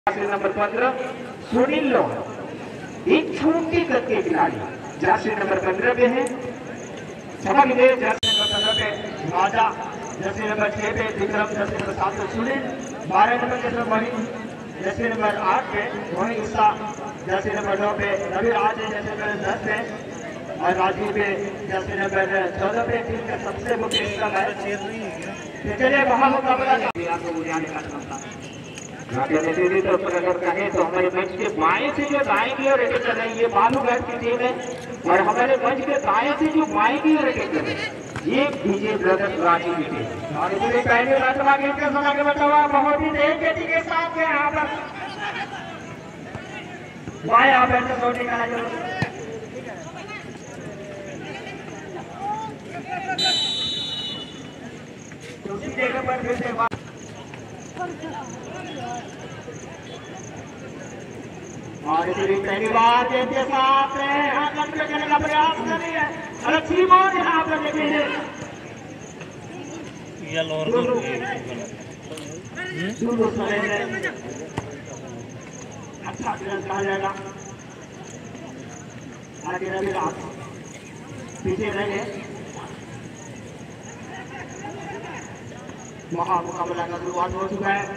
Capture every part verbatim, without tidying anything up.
Number पंद्रह सुनील लोहार, एक छोटी कद के खिलाड़ी जर्सी नंबर पंद्रह पे है। सभा के जर्सी नंबर पंद्रह पे राजा, जर्सी नंबर छह पे विक्रम, जर्सी नंबर सात पे सुनील, बारह नंबर जैसे महीन, जर्सी नंबर आठ पे रोहित गुस्सा, जर्सी नंबर नौ पे रवि राज, जर्सी नंबर दस पे और राजीव पे जर्सी नंबर चौदह पे। टीम का सबसे मुख्य हिस्सा है। चलिए वहां मुकाबला आपको बुझाने का क्षमता तो अगर कहें तो हमारे मंच के बाएं से जो दाएं की ओर अटैक कर रहे हैं ये बालूघाट की टीम है, और हमारे मंच के दाएं से जो बाएं की ओर अटैक कर रहे हैं ये डीजे ब्रदर्स रांची की टीम। और पूरे पहले राष्ट्रवा गेम के समय के बचा हुआ बहुत ही तेज गति के साथ है। यहाँ पर बाएं आप ऐसे छोटे का उसी जगह पर फिर से और पहली बार के साथ करने का प्रयास कर रही है। अच्छी बॉल यहाँ पर लेकिन अच्छा कहा जाएगा। आगे रवि राज पीछे रहेंगे। महामुकाबला का शुरुआत हो चुका है।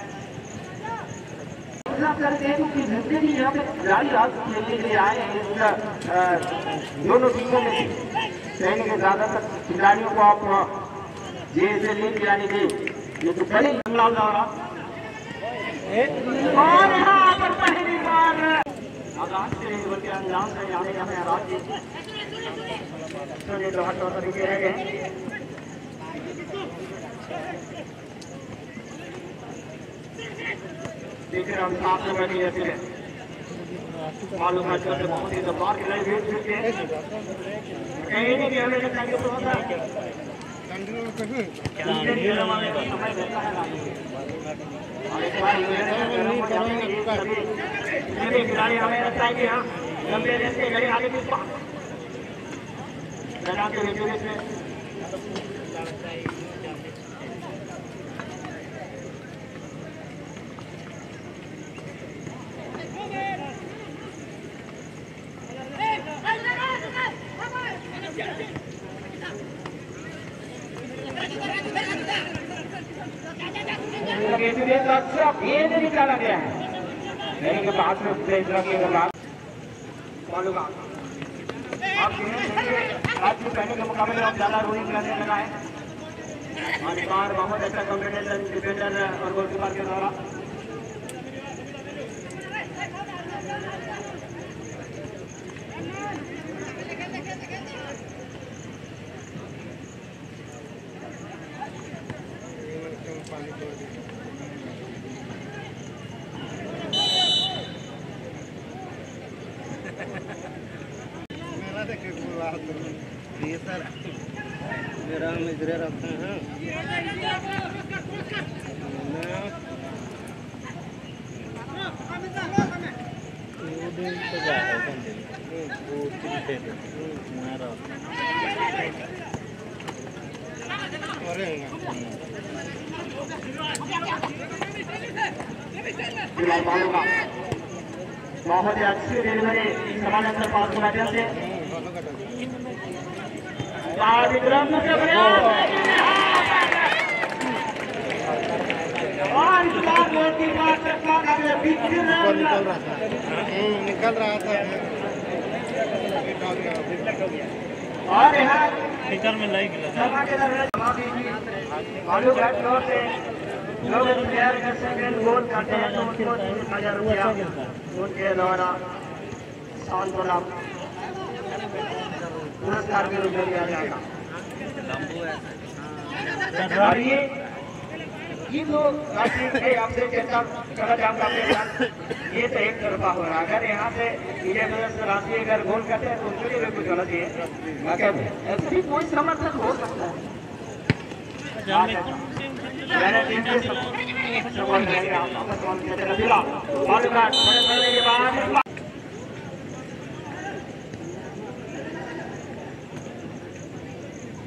करते हैं क्योंकि जितने भी यहाँ पे खिलाड़ी आज खेलने के लिए आए हैं इस दोनों टीमों में कहने के ज्यादातर खिलाड़ियों को आप जेल से नहीं खिलाने के ये तो पहले हमला हो रहा और यहाँ पर पहली बार आगाज से बल्कि अंजाम से जाने हमें राज्य तो हट और तरीके रह गए। देखिए हम साफ में बनी रहते हैं मालूम है कि बहुत ही दबाव के लिए भेज चुके हैं। कहीं नहीं कि हमें चाहिए तो होता है समय रहता है और एक बार खिलाड़ी हमें लगता है कि हाँ लंबे रेस के गए आगे भी लगा के में गेंद निकाला गया है के पास में आज के पहले के मुकाबले में ज्यादा रोलिंग करने लगा है और इस बार बहुत अच्छा कॉम्बिनेशन डिफेंडर और गोलकीपर के द्वारा। मेरा मिजरे रखते हैं बहुत ही अच्छी डिलीवरी समानांतर पास के माध्यम से विक्रम निकल रहा था और यहाँ टीचर में लाई बालूघाट फ्लोर से जो भी प्लेयर का सेकंड गोल करते हैं तो उनको तीस हजार रुपया उनके द्वारा सांत्वना पुरस्कार के रूप में दिया जाएगा। और ये ये जो राशि आपसे चर्चा करना चाहूँगा आपके साथ ये तो एक तरफा हो रहा है। अगर यहाँ से विजय ब्रदर्स राशि अगर गोल करते हैं तो उनके लिए भी कुछ होना चाहिए। ऐसी कोई समर्थक हो सकता है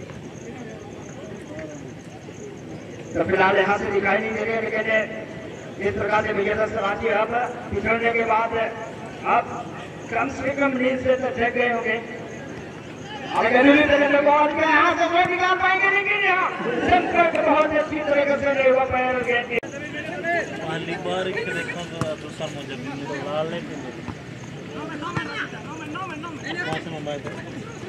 तो फिलहाल यहाँ से दिखाई नहीं दे रहे लेकिन इस प्रकार से भैया समाजी अब पिछड़ने के बाद अब कम से कम नींद से तो जग गए होंगे। अगर बहुत के यहाँ से कोई निकाल पाएंगे लेकिन यहाँ संपर्क बहुत अच्छी तरीके से नहीं हुआ पाएंगे। पहली बार के देखो तो दूसरा मुझे भी लाल नहीं पाँच नंबर पे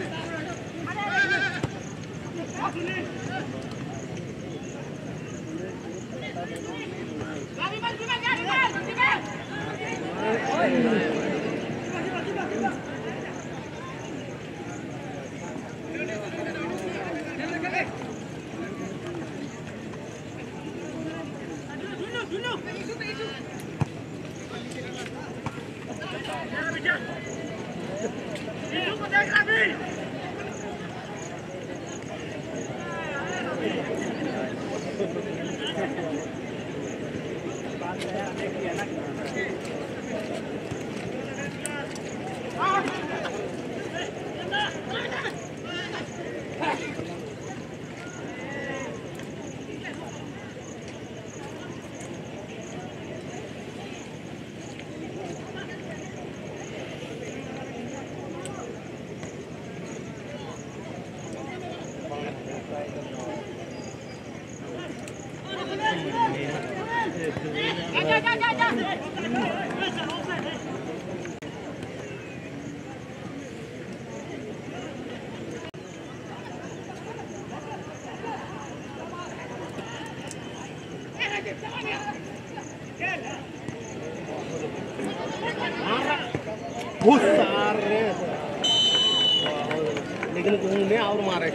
लेकिन घूमने और मारे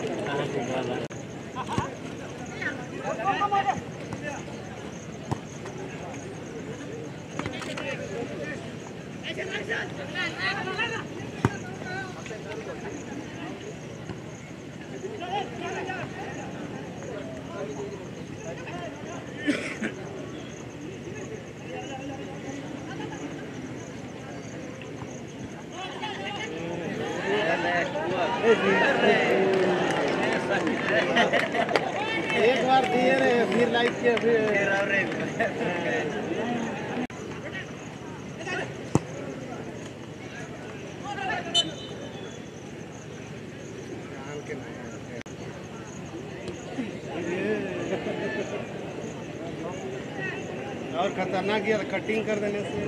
एक बार दिए रे फिर लाइक किया फिर और खतरनाक यार कटिंग कर देने से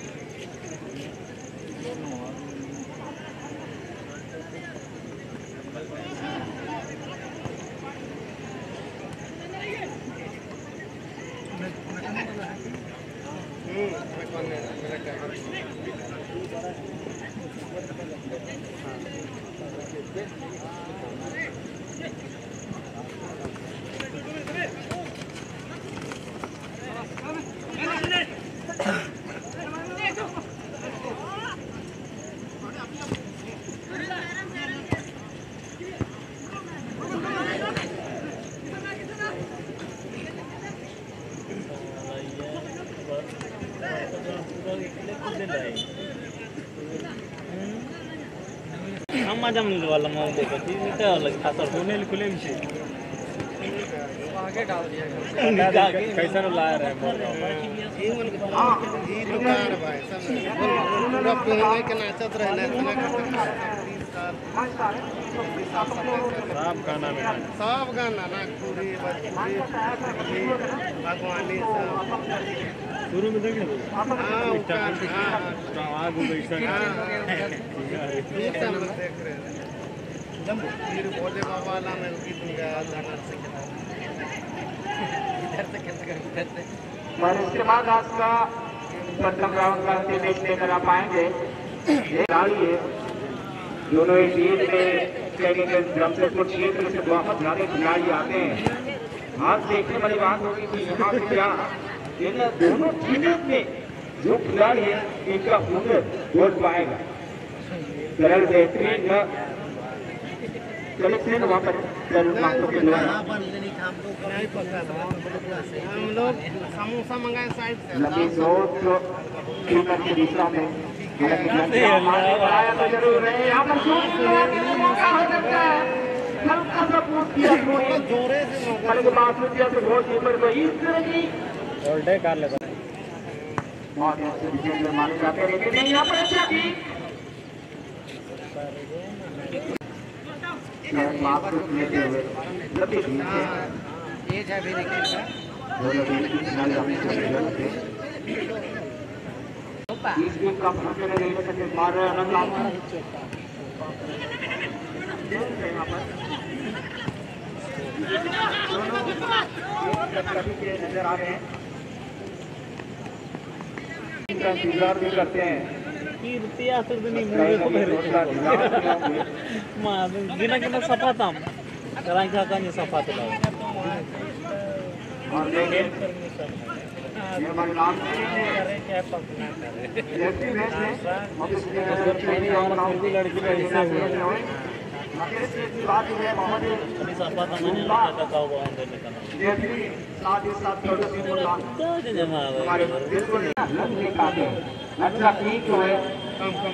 हम मजा मिल वाला मौका देखो तीन मिनट अलग खाता होने खुले में से आगे डाल दिया कैसा ला रहा है ये मन के ई दुकान भाई सब पूरा पहले के नाचत रहले इतना सब गाना में सब गाना नागपुरी भोजपुरी भगवानी सब शुरू में देख लो हां आग बैठा हां देख रहे हैं फिर भोले बाबा ला में गीत गाया नर से इधर से इधर से और इसके बाद आपका प्रथम राउंड का अंतिम मैच लेकर आ पाएंगे ये गाड़ी है दोनों ही टीम में जमशेदपुर क्षेत्र से बहुत ज्यादा खिलाड़ी आते हैं। आज देखने वाली बात होगी कि यहाँ से क्या इन दोनों टीमों में जो खिलाड़ी है इनका हुनर बोल पाएगा। सरल बेहतरीन कलेक्शन वहाँ पर हम लोग समोसा मंगाए साइड से लंबी नोट के दूसरा में जरूर है यहाँ पर मौका हो सकता है हल्का सा पूछ किया जोरे से बहुत ऊपर को इस तरह की कर लेता बहुत अच्छे डिफेंडर माने जाते हैं, लेकिन यहाँ पर अच्छा की मार्क्स लेते हुए लंबी टीम से एज है मेरे खेल का दोनों टीम की फिनाल अपनी चल रही है। इस टीम का फंक्शन है नहीं सकते मार रहे हैं रन आउट यहाँ पर दोनों कभी के नजर आ रहे हैं, इनका इंतजार भी करते हैं। रुपया तो नहीं मुझे को भरे मां गिना गिना सफा था कराई का का नहीं सफा था और लेकिन ये हमारे नाम करे क्या पकना करे लेफ्टी मैच में अब इसके ट्रेनिंग और नाम की लड़की का हिस्सा हुआ मगर इसकी बात है मोहम्मद अभी सफा था मैंने लगा का हुआ अंदर निकलना लेफ्टी साथ ही साथ थोड़ा सी बोला तो जमा हमारे बिल्कुल लग नहीं पाते अच्छा ठीक है कम कम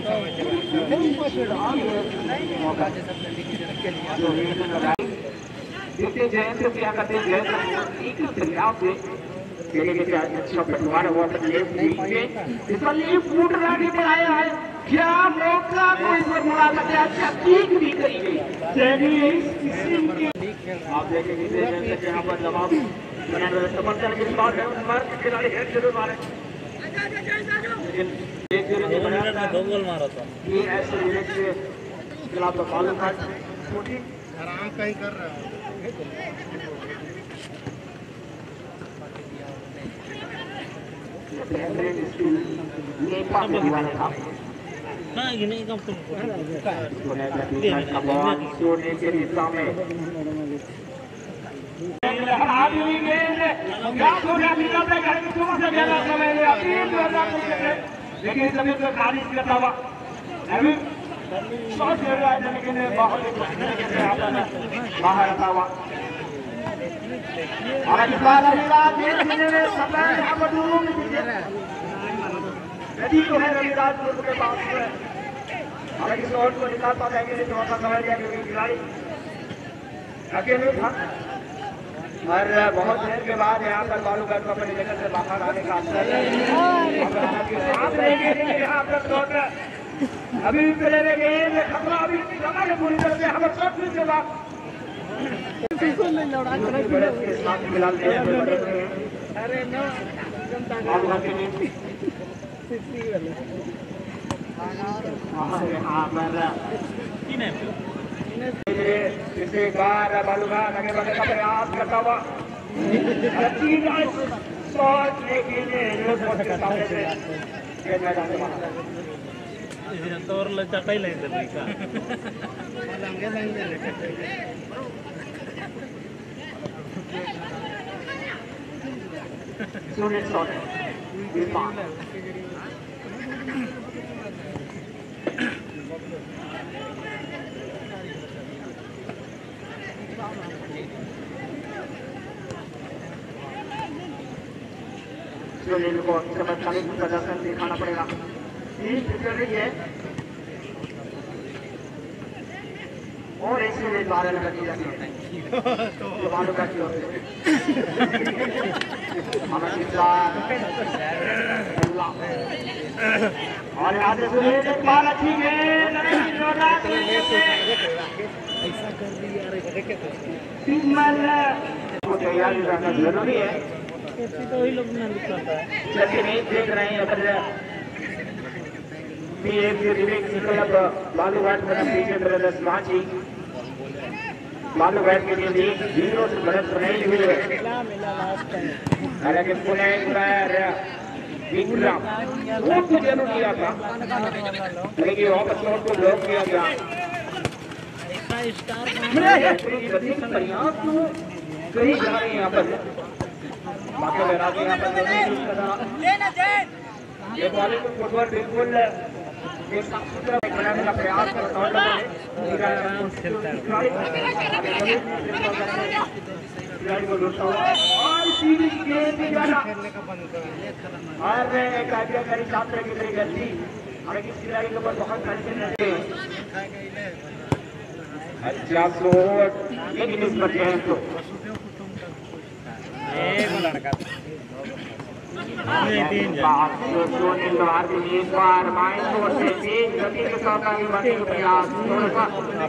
समय जितने जयंत से क्या करते हैं जयंत एक ही दरियाव से खेले के आज अच्छा बंटवारा हुआ था लेफ्ट विंग पे इस बार लेफ्ट फुट रानी पे आया है, क्या मौका को इस पर मुड़ा सकते हैं, अच्छा किक भी करी गई चलिए किसी के आप देखेंगे जयंत से यहाँ पर दबाव बना रहे समर्थन के बाद है मार के खिलाड़ी हेड जरूर मारे लेकिन एक जरूर ने बनाया दो गोल मारा था ये ऐसे यूनिट के खिलाफ तो फॉलो था छोटी आराम कहीं कर रहा है नेपाल के दीवाना था ना ये नहीं कम तुम का बॉल सोने के दिशा में हाथ भी गेंद क्या हो गया निकल रहा है कि तुम से ज्यादा समय ले तीन रन लेकिन समय तो खारिज करता हुआ अभी शॉट ले रहा है लेकिन बहुत ही तरीके से आता बाहर आता हुआ और इस बार रविराज ने समय यहाँ पर डूब नदी तो है रविराज के पास हालांकि शॉट को निकाल पाता है कि नहीं थोड़ा सा समय लिया क्योंकि खिलाड़ी अकेले था और बहुत देर के बाद यहाँ पर बालूगढ़ को अपनी जगह से बाहर आने का अवसर है यहाँ पर शॉट अभी भी पहले गेंद खतरा अभी समय है पूरी तरह से यहाँ पर शॉट मिल चला फिलहाल अरे नो इसे बार बालूघाट आगे बढ़ने का प्रयास करता हुआ शॉट लेकिन तोर लचाटा ही लाइन दे का सुनील शॉट सुनील को चमत्कारिक प्रदर्शन दिखाना पड़ेगा चल रही है और ऐसे में बारह लगा दी जाती है तो बारह का क्यों हमारे और यहाँ से सुनील एक बार अच्छी गेंद तैयारी रहना जरूरी है तो वही लोग ना दिखाता है चलिए नहीं देख रहे हैं अगर एक क्लब बालूघाट में पीछे ब्रदर्स माची बालूघाट के लिए जीरो से बढ़त नहीं हुई है हालांकि पुणे विक्रम वो तो जरूर किया था लेकिन वापस लौट को ब्लॉक किया गया प्रयास तो कहीं जा रहे हैं यहाँ पर बाकी लगा के यहाँ पर ये बॉलिंग को फुटबॉल बिल्कुल एक साफ सुथरा बनाने का प्रयास कर रहा है और सीधी गेंद भी जाना और एक आज्ञाकारी छात्र की तरह गलती हालांकि इस खिलाड़ी के ऊपर बहुत टेंशन रहते हैं अच्छा शॉट लेकिन इस पर जो है तो एक लड़का सुनील भारती एक बार माइंड को से तेज गति के साथ आगे बढ़ने का प्रयास थोड़ा सा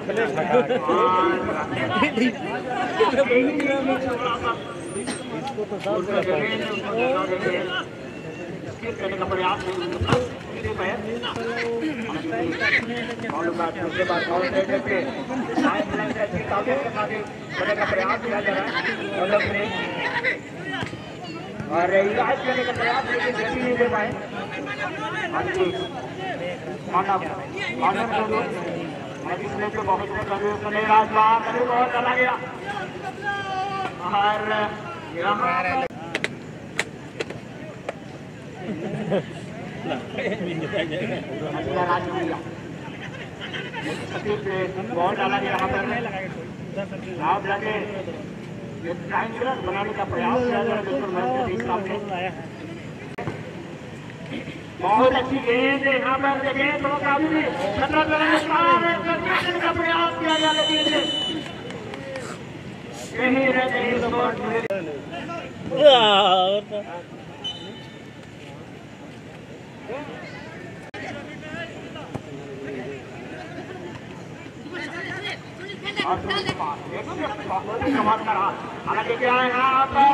इसको तो सब करने का प्रयास और उसके बाद और करने पे करने का प्रयास किया जा रहा है और इलाज करने का प्रयास लेकिन गति नहीं दे पाए। मानव मानव को इसमें तो बहुत बहुत चला गया और यहाँ बहुत डाला गया यहाँ पर लाभ लगे ट्रायंगुलर बनाने का प्रयास किया जा रहा है। बहुत अच्छी गेंद है यहाँ पर देखें तो काफी खतरा करने का प्रयास किया जा लेकिन कहीं रह गई हालांकि क्या है यहाँ पर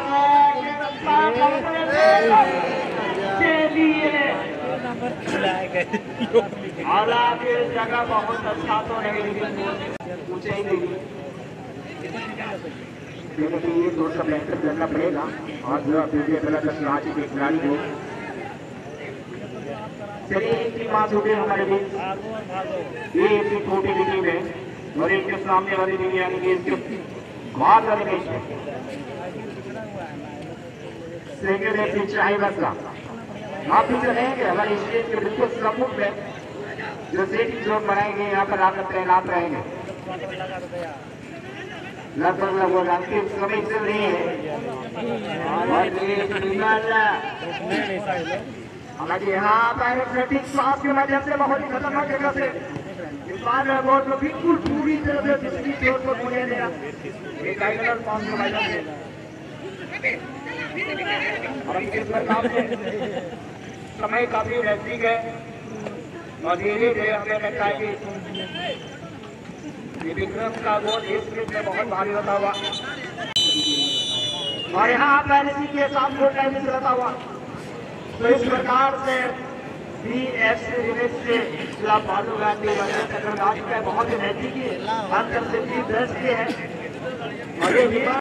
हालांकि जगह बहुत अच्छा तो नहीं लेकिन ऊंचे ही नहीं ये थोड़ा सा बेहतर करना पड़ेगा और जो पीछे गलत रांची के खिलाड़ी को चलिए एक टीम पास हो गई हमारे बीच ये इतनी छोटी सी टीम है और एक सामने वाली टीम यानी कि इसके बहुत वाले मैच है सेकंड है पिच है बस आप भी रहेंगे हमारे स्टेज के बिल्कुल सम्मुख में जो सेटिंग जोन बनाएंगे यहाँ पर आकर तैनात रहेंगे लगभग लगभग अंतिम समय चल रही है हालांकि यहाँ पर प्रतीक साहब के माध्यम से बहुत ही खतरनाक जगह से इस बार बहुत बिल्कुल पूरी तरह से दूसरी जोर को मुझे दिया एक डायगोनल पास के माध्यम से और इस प्रकार से समय काफी नजदीक है और धीरे धीरे हमें लगता है कि ये विक्रम का गोल इस क्रिकेट में बहुत भारी होता हुआ और यहाँ पर इसी के साथ गोल टाइमिंग रहता हुआ तो इस प्रकार से बी एफ से भालू गांधी बहुत ही नजदीकी अंतर से भी दस के है और ये